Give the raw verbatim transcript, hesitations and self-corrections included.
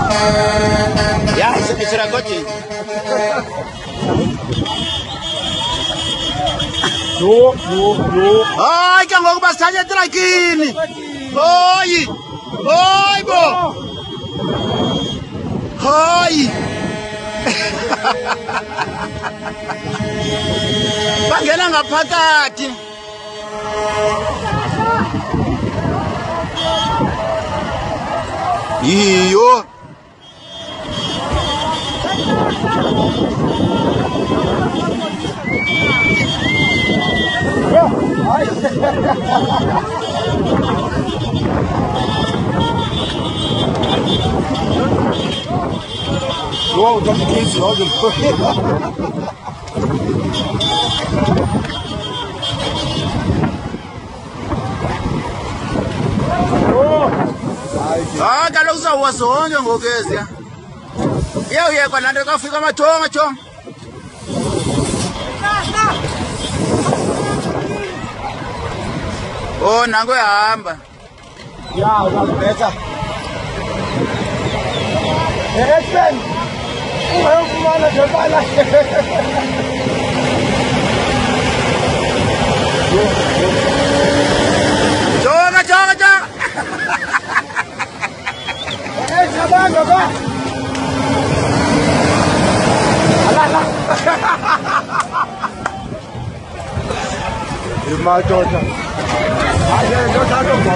Ya, sekisira kochi. Yo, yo, yo. Hayi ke ngoku basithatha etrakini. Hoyi. Hoyi bo. Hoyi. Bangena ngaphakathi. Iyo. Wow, das ist so gut. Ah, kaloku uzawuwa zonke ngoku eziya. Iyawuyekwa laa nto kafika amathonga thonga. Oh, nango ehamba. Ja, das ist besser. Hey, Sven! Ungayofumana nje bala. Thonga thonga thonga. Hey, saban baba. Ala ala. Imadoda. Hayi ndoda ndoda.